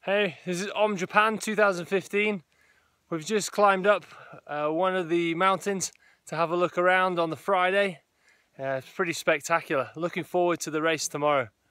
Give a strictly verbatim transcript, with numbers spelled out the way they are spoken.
Hey, this is O M M Japan two thousand fifteen. We've just climbed up uh, one of the mountains to have a look around on the Friday. Uh, it's pretty spectacular. Looking forward to the race tomorrow.